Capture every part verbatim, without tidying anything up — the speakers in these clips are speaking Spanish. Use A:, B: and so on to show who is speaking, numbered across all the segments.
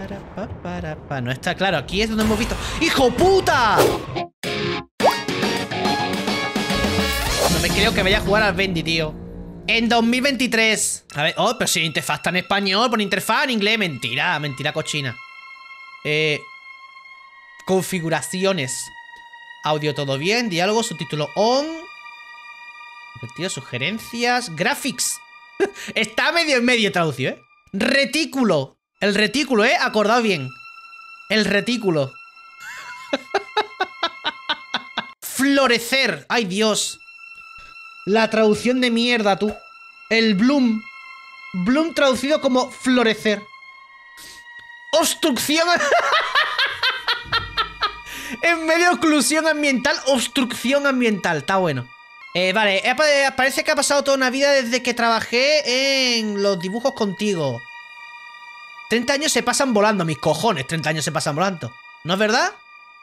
A: para, pa, para, pa. No está claro. Aquí es donde hemos visto. ¡Hijo puta! No me creo que vaya a jugar al Bendy, tío. En dos mil veintitrés. A ver. Oh, pero si la interfaz está en español. Pon interfaz en inglés. Mentira. Mentira cochina. Eh. Configuraciones. Audio todo bien. Diálogo. Subtítulo on. Invertido. Sugerencias. Graphics. Está medio en medio traducido, ¿eh? Retículo. El retículo, ¿eh? Acordado bien. El retículo. Florecer. Ay, Dios. La traducción de mierda, tú. El bloom. Bloom traducido como florecer. Obstrucción. En medio de oclusión ambiental. Obstrucción ambiental. Está bueno. Eh, vale. Parece que ha pasado toda una vida desde que trabajé en los dibujos contigo. treinta años se pasan volando. Mis cojones, treinta años se pasan volando. ¿No es verdad?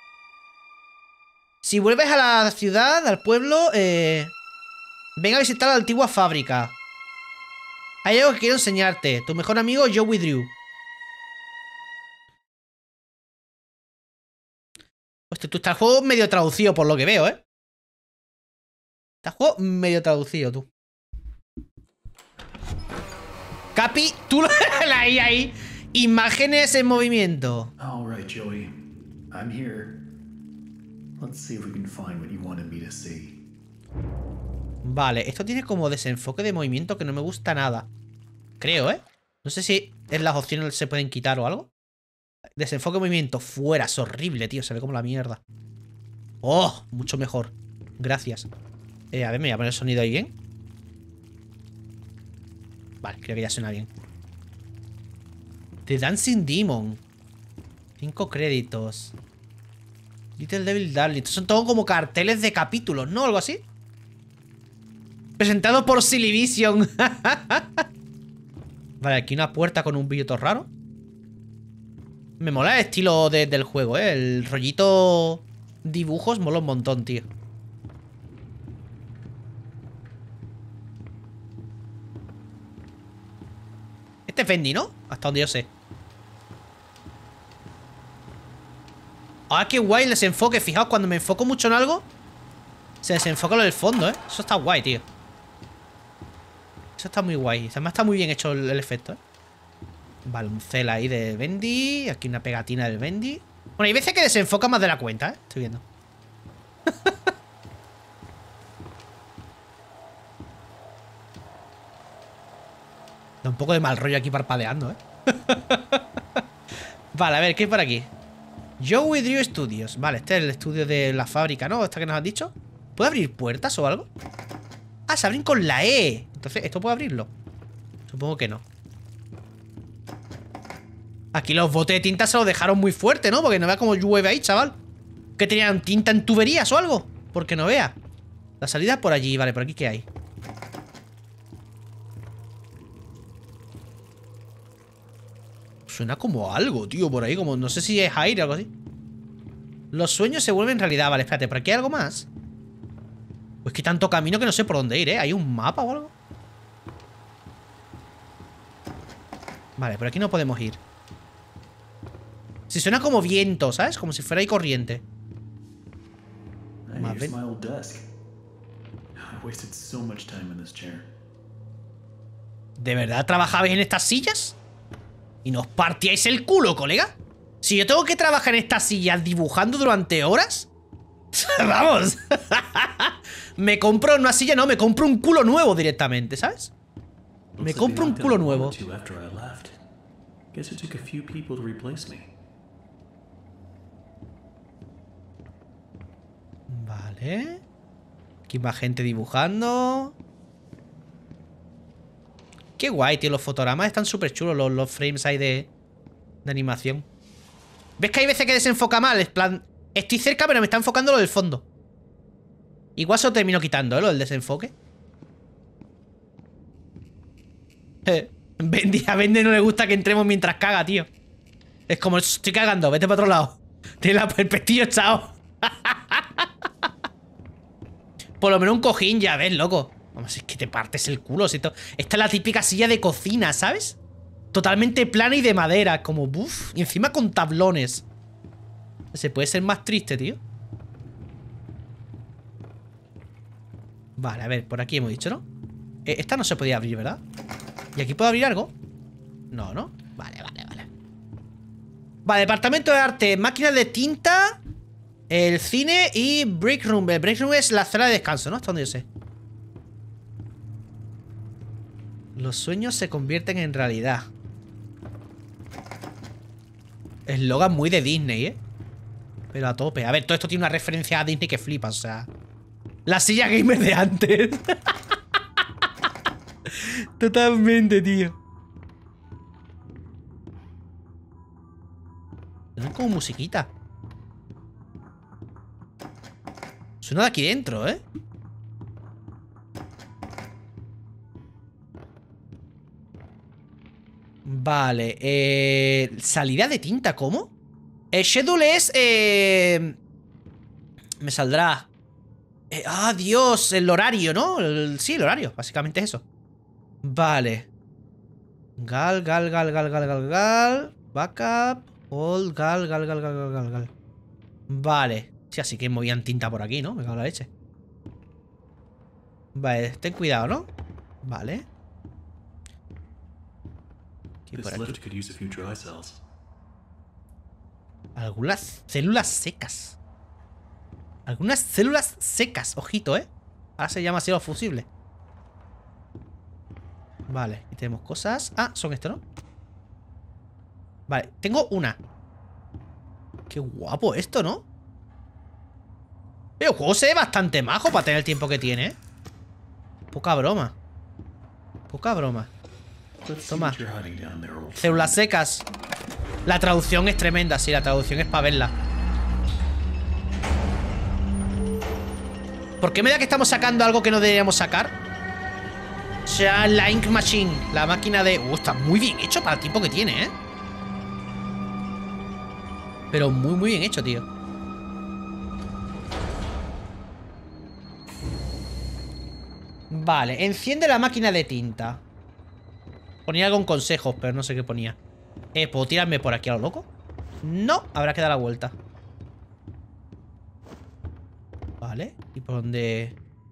A: Si vuelves a la ciudad, al pueblo, eh... ven a visitar la antigua fábrica. Hay algo que quiero enseñarte. Tu mejor amigo, Joey Drew. Hostia, tú estás el juego medio traducido por lo que veo, ¿eh? Está el juego medio traducido, tú. Capi, tú la ahí, ahí. Imágenes en movimiento.
B: All right, Joey. I'm here. Let's see if we can find what you wanted me to see.
A: Vale, esto tiene como desenfoque de movimiento que no me gusta nada. Creo, ¿eh? No sé si en las opciones se pueden quitar o algo. Desenfoque de movimiento fuera, es horrible, tío. Se ve como la mierda. Oh, mucho mejor. Gracias. Eh, a ver, me voy a poner el sonido ahí bien. Vale, creo que ya suena bien. The Dancing Demon. Cinco créditos. Little Devil Darling. Estos son todos como carteles de capítulos, ¿no? Algo así. Presentado por Sillyvision. Vale, aquí una puerta con un billete raro. Me mola el estilo de, del juego, ¿eh? El rollito dibujos mola un montón, tío. Este es Bendy, ¿no? Hasta donde yo sé. Ah, qué guay el desenfoque. Fijaos, cuando me enfoco mucho en algo, se desenfoca lo del fondo, ¿eh? Eso está guay, tío. Eso está muy guay. Además está muy bien hecho el, el efecto, ¿eh? Vale, un cel ahí de Bendy. Aquí una pegatina del Bendy. Bueno, hay veces que desenfoca más de la cuenta, ¿eh? Estoy viendo. Da un poco de mal rollo aquí parpadeando, ¿eh? Vale, a ver, ¿qué hay por aquí? Joey Drew Studios. Vale, este es el estudio de la fábrica, ¿no? ¿Esta que nos has dicho? ¿Puede abrir puertas o algo? Ah, se abren con la E. Entonces, ¿esto puede abrirlo? Supongo que no. Aquí los botes de tinta se los dejaron muy fuerte, ¿no? Porque no vea cómo llueve ahí, chaval. ¿Que tenían tinta en tuberías o algo? Porque no vea. La salida por allí. Vale, ¿por aquí qué hay? Suena como algo, tío, por ahí. Como, no sé si es aire o algo así. Los sueños se vuelven realidad. Vale, espérate, ¿por aquí hay algo más? Pues que tanto camino que no sé por dónde ir, ¿eh? ¿Hay un mapa o algo? Vale, por aquí no podemos ir. Si suena como viento, ¿sabes? Como si fuera ahí corriente.
B: Hey, here's my old desk. I wasted so much time in this chair.
A: ¿De verdad trabajabais en estas sillas? ¿Y nos partíais el culo, colega? Si yo tengo que trabajar en estas sillas dibujando durante horas... Vamos. Me compro una silla, no, me compro un culo nuevo directamente, ¿sabes? Me compro un culo nuevo. Vale. Aquí más gente dibujando. Qué guay, tío. Los fotogramas están súper chulos. Los, los frames ahí de, de animación. ¿Ves que hay veces que desenfoca mal? Es plan... Estoy cerca, pero me está enfocando lo del fondo. Igual se lo termino quitando, ¿eh? Lo del desenfoque. Eh, Bendy, a Bendy no le gusta que entremos mientras caga, tío. Es como, estoy cagando, vete para otro lado. Tiene la, el pestillo echado. Por lo menos un cojín, ya ves, loco. Vamos, es que te partes el culo. Si to... Esta es la típica silla de cocina, ¿sabes? totalmente plana y de madera. Como, buf. Y encima con tablones. Se puede ser más triste, tío. Vale, a ver, por aquí hemos dicho, ¿no? Eh, esta no se podía abrir, ¿verdad? ¿Y aquí puedo abrir algo? No, ¿no? Vale, vale, vale. Vale, departamento de arte, máquinas de tinta, el cine y break room. El break room es la zona de descanso, ¿no? Hasta donde yo sé. Los sueños se convierten en realidad. Eslogan muy de Disney, ¿eh? Pero a tope. A ver, todo esto tiene una referencia a Disney que flipas, o sea... La silla gamer de antes. Totalmente, tío. Suena como musiquita. Suena de aquí dentro, ¿eh? Vale. Eh, salida de tinta, ¿cómo? El schedule es... Eh, me saldrá... Eh, ¡Ah, Dios! El horario, ¿no? El, sí, el horario. Básicamente es eso. Vale. Gal, gal, gal, gal, gal, gal, gal. Backup. All, gal, gal, gal, gal, gal, gal, gal. Vale. Sí, así que movían tinta por aquí, ¿no? Me cago en la leche. Vale, ten cuidado, ¿no? Vale. ¿Qué por aquí? Algunas células secas. Algunas células secas, ojito, ¿eh? Ahora se llama cielo fusible. Vale, aquí tenemos cosas. Ah, son esto, ¿no? Vale, tengo una. Qué guapo esto, ¿no? Pero el juego se ve bastante majo para tener el tiempo que tiene, ¿eh? Poca broma. Poca broma. Toma. Células secas. La traducción es tremenda, sí, la traducción es para verla. ¿Por qué me da que estamos sacando algo que no deberíamos sacar? O sea, la Ink Machine. La máquina de... Uh, está muy bien hecho para el tiempo que tiene, ¿eh? Pero muy, muy bien hecho, tío. Vale, enciende la máquina de tinta. Ponía algo en consejos, pero no sé qué ponía. Eh, ¿puedo tirarme por aquí a lo loco? No, habrá que dar la vuelta. Vale, ¿y por dónde?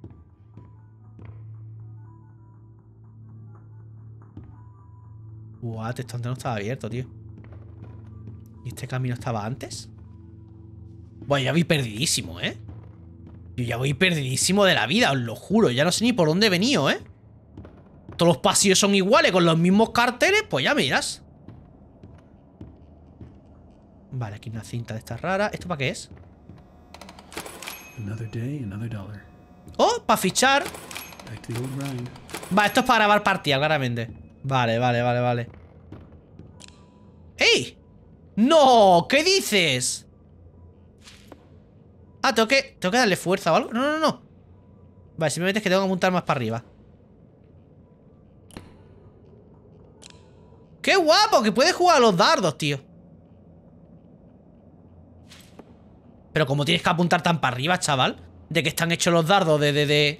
A: What, este antes no estaba abierto, tío. ¿Y este camino estaba antes? Bueno, ya voy perdidísimo, ¿eh? Yo ya voy perdidísimo de la vida, os lo juro. Ya no sé ni por dónde he venido, ¿eh? Todos los pasillos son iguales, con los mismos carteles. Pues ya me dirás. Vale, aquí una cinta de estas raras. ¿Esto para qué es?
B: Another day, another dollar.
A: Oh, para fichar.
B: Back to the old grind.
A: Vale, esto es para grabar partida, claramente. Vale, vale, vale, vale. ¡Ey! ¡No! ¿Qué dices? Ah, tengo que, tengo que darle fuerza o algo. No, no, no. Vale, simplemente es que tengo que apuntar más para arriba. ¡Qué guapo! Que puedes jugar a los dardos, tío. Pero como tienes que apuntar tan para arriba, chaval. ¿De qué están hechos los dardos? De, de, de...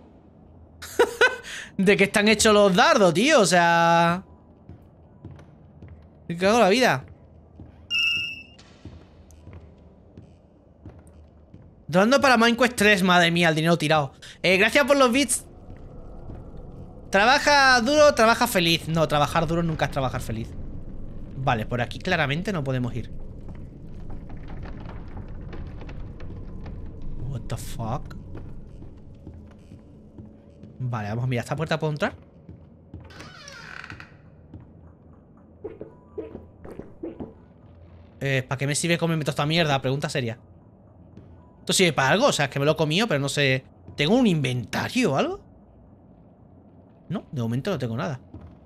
A: ¿De qué están hechos los dardos, tío? O sea... Me cago en la vida. Donando para Minecraft tres, madre mía, el dinero tirado. Eh, gracias por los bits. Trabaja duro, trabaja feliz. No, trabajar duro nunca es trabajar feliz. Vale, por aquí claramente no podemos ir. What the fuck. Vale, vamos a mirar. ¿Esta puerta puedo entrar? Eh, ¿para qué me sirve comerme toda esta mierda? Pregunta seria. ¿Esto sirve para algo? O sea, es que me lo he comido, pero no sé. ¿Tengo un inventario o algo? No, de momento no tengo nada.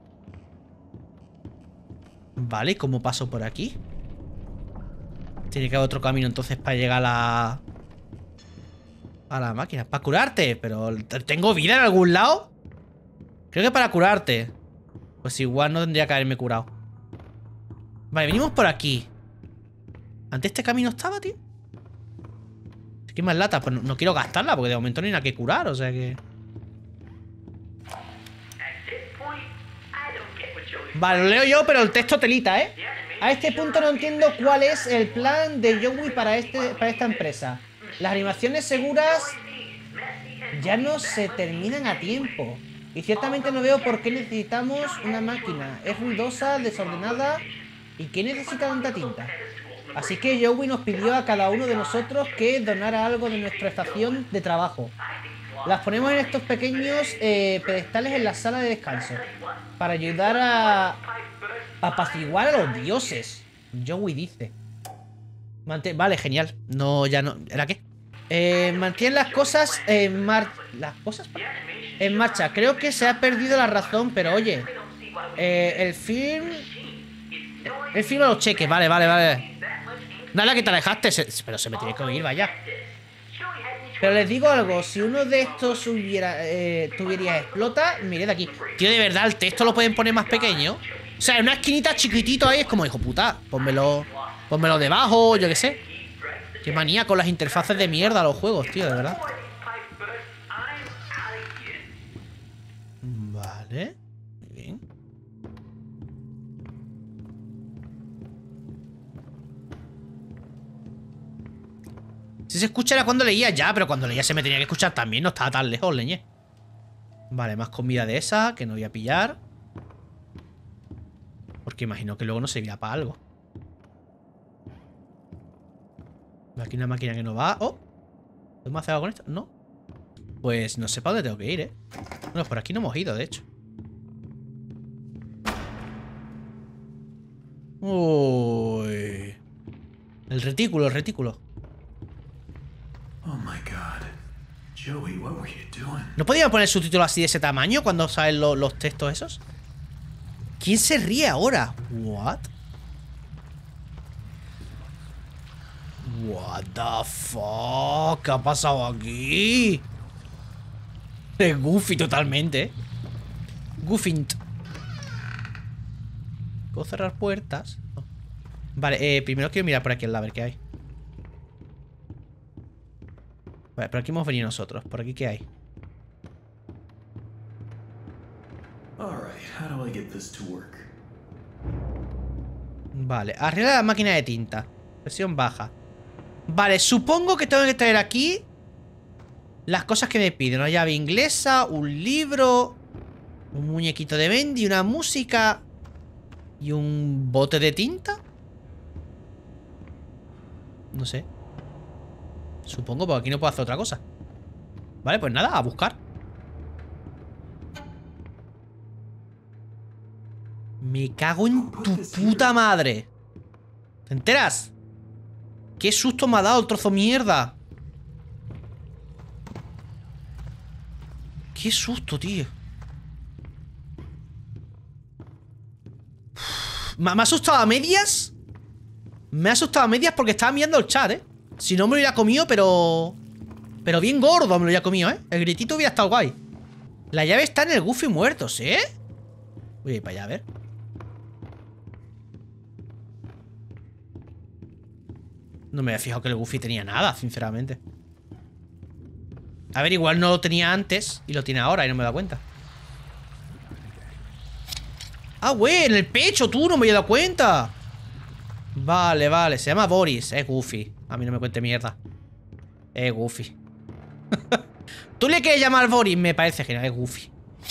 A: Vale, ¿cómo paso por aquí? Tiene que haber otro camino entonces para llegar a la... A la máquina. Para curarte, pero... ¿Tengo vida en algún lado? Creo que para curarte. Pues igual no tendría que haberme curado. Vale, venimos por aquí. ¿Antes este camino estaba, tío? Es que hay más lata. Pues no, no quiero gastarla porque de momento no hay nada que curar, o sea que... Vale, lo leo yo, pero el texto telita, ¿eh? A este punto no entiendo cuál es el plan de Joey para, este, para esta empresa. Las animaciones seguras ya no se terminan a tiempo. Y ciertamente no veo por qué necesitamos una máquina. Es ruidosa, desordenada. ¿Y qué necesita tanta tinta? Así que Joey nos pidió a cada uno de nosotros que donara algo de nuestra estación de trabajo. Las ponemos en estos pequeños eh, pedestales en la sala de descanso. Para ayudar a apaciguar a los dioses. Joey dice. Mante vale, genial. No, ya no. ¿Era qué? Eh, mantiene las cosas en marcha. ¿Las cosas? En marcha. Creo que se ha perdido la razón, pero oye. Eh, el film. El film a los cheques. Vale, vale, vale. Nada, que te alejaste. Se, pero se me tiene que oír, vaya. Pero les digo algo, si uno de estos hubiera, eh, tuviera explota, miré de aquí. Tío, de verdad, el texto lo pueden poner más pequeño. O sea, en una esquinita chiquitito ahí es como, hijo puta, pónmelo, pónmelo debajo, yo qué sé. Qué manía con las interfaces de mierda a los juegos, tío, de verdad. Vale, muy bien. Si se escucha era cuando leía ya, pero cuando leía se me tenía que escuchar también, no estaba tan lejos, leñé. Vale, más comida de esa, que no voy a pillar. Porque imagino que luego no servirá para algo. Aquí una máquina que no va. ¡Oh! ¿Podemos hacer algo con esto? No. Pues no sé para dónde tengo que ir, ¿eh? Bueno, por aquí no hemos ido, de hecho. Uy. El retículo, el retículo.
B: Oh my god. Joey, what were you doing?
A: ¿No podíamos poner subtítulos así de ese tamaño cuando salen lo, los textos esos? ¿Quién se ríe ahora? What? What the fuck? ¿Qué ha pasado aquí? Es Goofy totalmente, ¿eh? Goofint. ¿Puedo cerrar puertas? No. Vale, eh, primero quiero mirar por aquí al lado, a ver qué hay. Vale, por aquí hemos venido nosotros. ¿Por aquí qué hay? Vale, arregla la máquina de tinta. Presión baja. Vale, supongo que tengo que traer aquí las cosas que me piden. Una llave inglesa, un libro, un muñequito de Bendy, una música y un bote de tinta. No sé. Supongo, porque aquí no puedo hacer otra cosa. Vale, pues nada, a buscar. Me cago en tu puta madre. ¿Te enteras? Qué susto me ha dado el trozo mierda. Qué susto, tío. Me, me ha asustado a medias. Me ha asustado a medias porque estaba mirando el chat, eh. Si no me lo hubiera comido, pero... Pero bien gordo me lo hubiera comido, ¿eh? El gritito hubiera estado guay. La llave está en el Goofy muertos, ¿eh? Voy a ir para allá, a ver. No me había fijado que el Goofy tenía nada, sinceramente. A ver, igual no lo tenía antes y lo tiene ahora y no me he dado cuenta. Ah, güey, en el pecho, tú, no me había dado cuenta. Vale, vale, se llama Boris, es Goofy. A mí no me cuente mierda. Es Goofy. Tú le quieres llamar Boris, me parece genial, es Goofy.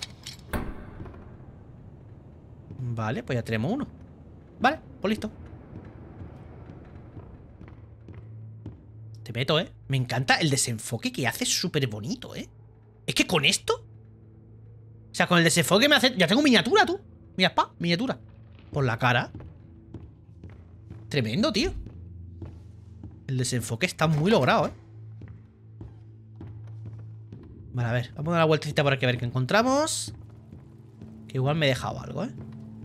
A: Vale, pues ya tenemos uno. Vale, pues listo. Te meto, ¿eh? Me encanta el desenfoque que hace, súper bonito, ¿eh? Es que con esto... O sea, con el desenfoque me hace... Ya tengo miniatura, tú. Mira, pa, miniatura. Por la cara. Tremendo, tío. El desenfoque está muy logrado, ¿eh? Vale, a ver. Vamos a dar la vueltecita por aquí a ver qué encontramos. Que igual me he dejado algo, ¿eh?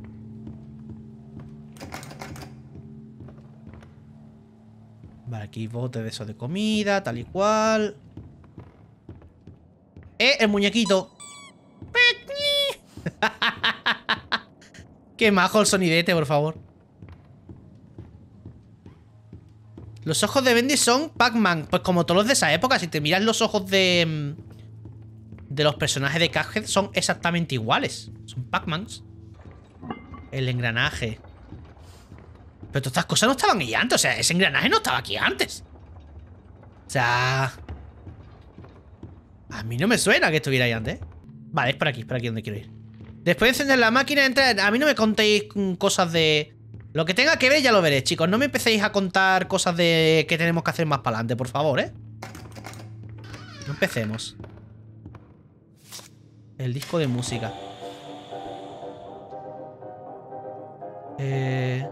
A: Vale, aquí bote de eso de comida, tal y cual. ¡Eh! El muñequito. Qué majo el sonidete, por favor. Los ojos de Bendy son Pac-Man. Pues como todos los de esa época. Si te miras los ojos de... De los personajes de Cuphead son exactamente iguales. Son Pac-Mans. El engranaje. Pero todas estas cosas no estaban ahí antes. O sea, ese engranaje no estaba aquí antes. O sea... A mí no me suena que estuviera ahí antes. Vale, es por aquí, es por aquí donde quiero ir. Después de encender la máquina, entrar... A mí no me contéis cosas de... Lo que tenga que ver ya lo veréis, chicos. No me empecéis a contar cosas de que tenemos que hacer más para adelante, por favor, ¿eh? No empecemos. El disco de música. Eh...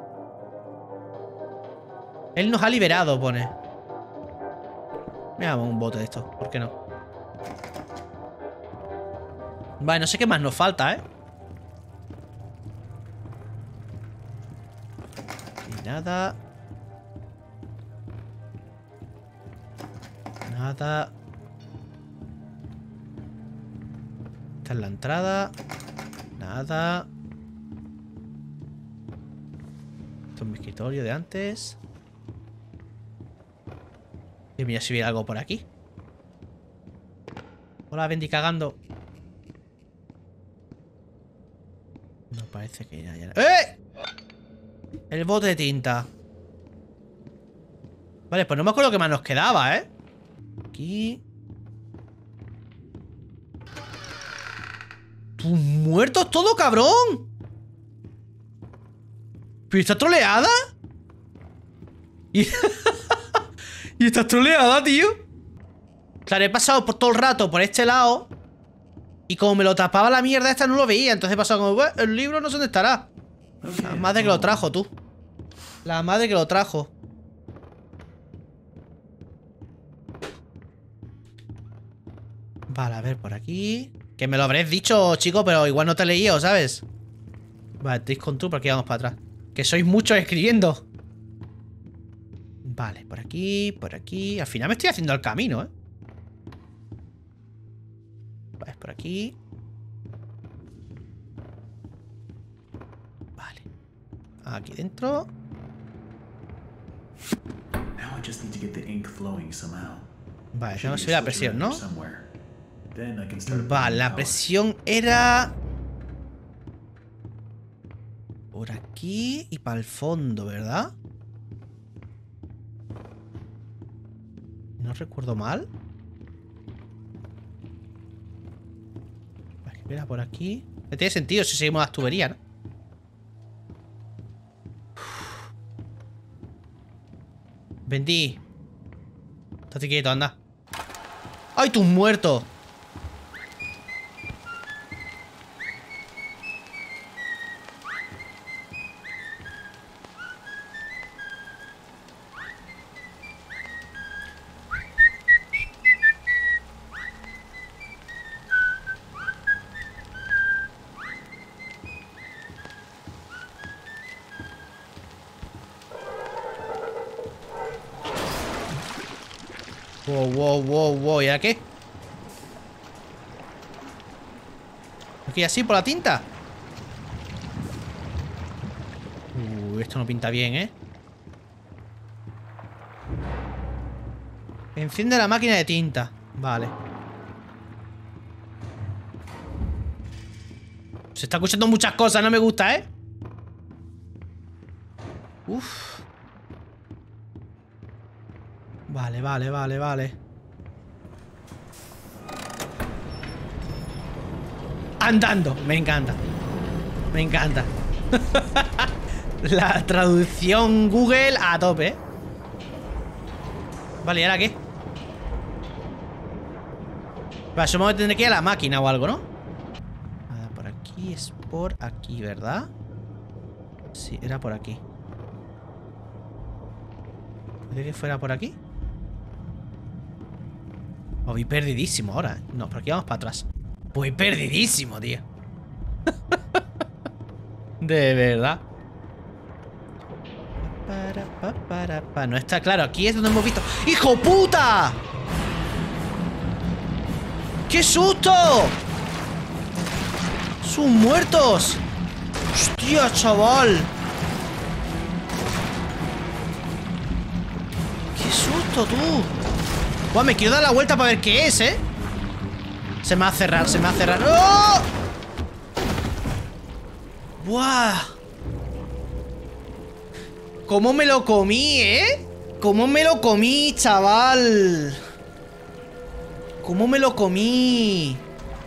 A: Él nos ha liberado, pone. Mira, un bote de esto. ¿Por qué no? Vale, no sé qué más nos falta, ¿eh? Y nada. Nada. Esta es la entrada. Nada. Esto es mi escritorio de antes. Y mira si hubiera algo por aquí. Hola, Bendy cagando. No parece que haya... ¡Eh! El bote de tinta. Vale, pues no me acuerdo qué más nos quedaba, ¿eh? Aquí. ¡Tus muertos todo, cabrón! ¿Pero está troleada? ¿Y, ¿Y está troleada, tío? Claro, he pasado por todo el rato por este lado. Y como me lo tapaba la mierda esta, no lo veía. Entonces he pasado como, bueno, el libro no sé dónde estará. La madre que lo trajo, tú. La madre que lo trajo. Vale, a ver, por aquí. Que me lo habréis dicho, chicos, pero igual no te he leído, ¿sabes? Vale, Tricks Control, por aquí vamos para atrás. Que sois muchos escribiendo. Vale, por aquí, por aquí. Al final me estoy haciendo el camino, ¿eh? Vale, por aquí. Vale. Aquí dentro. Vale, tengo que subir la presión, ¿no? Vale, la presión era... por aquí y para el fondo, ¿verdad? No recuerdo mal. Vale, mira, por aquí. No tiene sentido si seguimos las tuberías, ¿no? Bendy. Estate quieto, anda. ¡Ay, tus muertos! Wow, wow, wow, wow. ¿Y ahora qué? Aquí así por la tinta. Uh, esto no pinta bien, ¿eh? Enciende la máquina de tinta. Vale. Se está escuchando muchas cosas, no me gusta, ¿eh? Uf. Vale, vale, vale, vale. Andando, me encanta. Me encanta. La traducción Google a tope. Vale, ¿y ahora qué? Vale, supongo que tendré que ir a la máquina o algo, ¿no? Nada, por aquí es por aquí, ¿verdad? Sí, era por aquí. ¿Puede que fuera por aquí? Voy perdidísimo ahora, ¿eh? No, por aquí vamos para atrás. Voy perdidísimo, tío. De verdad. Para, para, para, para. No está claro, aquí es donde hemos visto. ¡Hijo puta! ¡Qué susto! ¡Son muertos! ¡Hostia, chaval! ¡Qué susto, tú! Buah, me quiero dar la vuelta para ver qué es, ¿eh? Se me va a cerrar, se me va a cerrar. ¡Oh! Buah. ¿Cómo me lo comí, eh? ¿Cómo me lo comí, chaval? ¿Cómo me lo comí?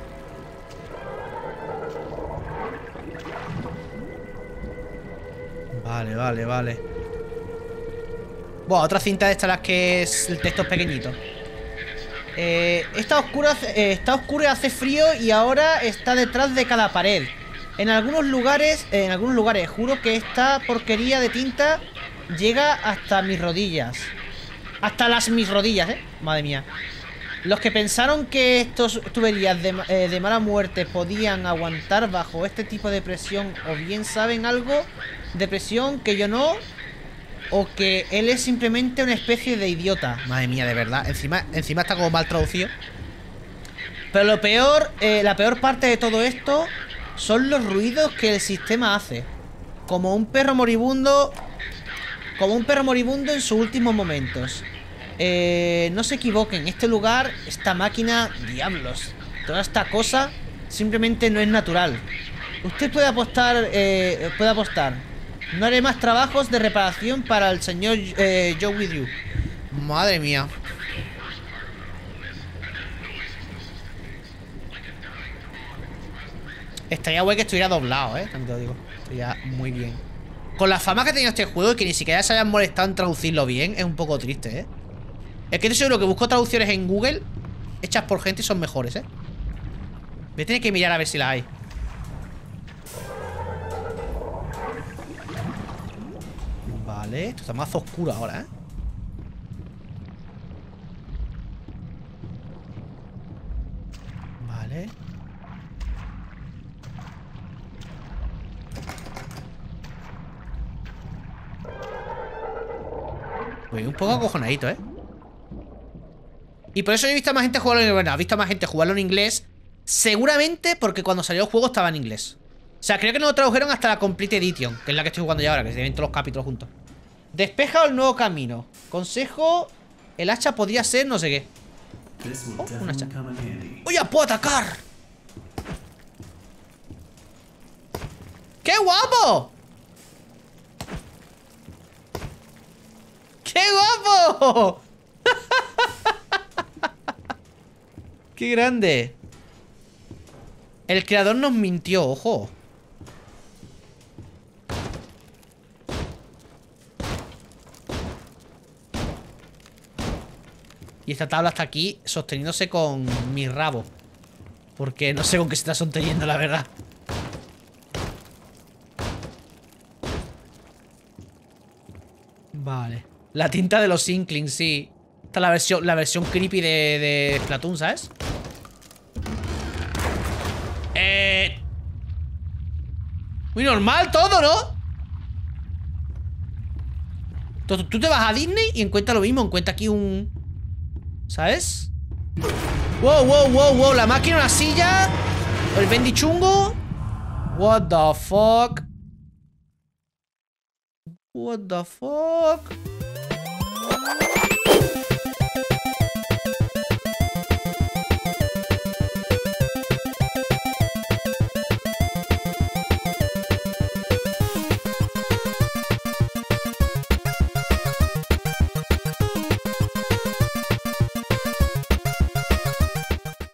A: Vale, vale, vale. Bueno, otra cinta de estas las que es el texto es pequeñito. Eh, está oscuro, eh, está oscuro y hace frío y ahora está detrás de cada pared. En algunos lugares, eh, en algunos lugares, juro que esta porquería de tinta llega hasta mis rodillas. Hasta las mis rodillas, eh. Madre mía. Los que pensaron que estos tuberías de, eh, de mala muerte podían aguantar bajo este tipo de presión, o bien saben algo de presión que yo no, o que él es simplemente una especie de idiota. Madre mía, de verdad. Encima, encima está como mal traducido. Pero lo peor, eh, la peor parte de todo esto son los ruidos que el sistema hace. Como un perro moribundo. Como un perro moribundo en sus últimos momentos. Eh, no se equivoquen, este lugar, esta máquina, diablos, toda esta cosa simplemente no es natural. Usted puede apostar, eh, puede apostar. No haré más trabajos de reparación para el señor eh, Joe With You. Madre mía. Estaría guay que estuviera doblado, eh, también te lo digo. Estaría muy bien. Con la fama que ha tenido este juego y que ni siquiera se hayan molestado en traducirlo bien, es un poco triste, eh. Es que estoy seguro que busco traducciones en Google hechas por gente y son mejores, eh. Voy a tener que mirar a ver si las hay. Vale, esto está más oscuro ahora, eh. Vale. Voy un poco acojonadito, eh. Y por eso he visto a más gente jugarlo en inglés. Bueno, he visto a más gente jugarlo en inglés. Seguramente porque cuando salió el juego estaba en inglés. O sea, creo que no lo tradujeron hasta la Complete Edition, que es la que estoy jugando ya ahora, que se ven todos los capítulos juntos. Despeja el nuevo camino. Consejo, el hacha podría ser no sé qué. Oh, un hacha. ¡Oh, ya puedo atacar! ¡Qué guapo! ¡Qué guapo! ¡Qué grande! El creador nos mintió, ojo. Y esta tabla está aquí sosteniéndose con mi rabo. Porque no sé con qué se está sosteniendo, la verdad. Vale. La tinta de los Inklings, sí. Esta es la versión, la versión creepy de, de Splatoon, ¿sabes? Eh... Muy normal todo, ¿no? Tú, tú te vas a Disney y encuentras lo mismo. Encuentras aquí un... ¿Sabes? Wow, wow, wow, wow. La máquina, una silla. El bendichungo. What the fuck. What the fuck.